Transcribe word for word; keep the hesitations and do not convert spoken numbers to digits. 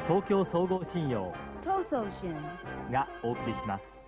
東京総合信用東総信がお送りします。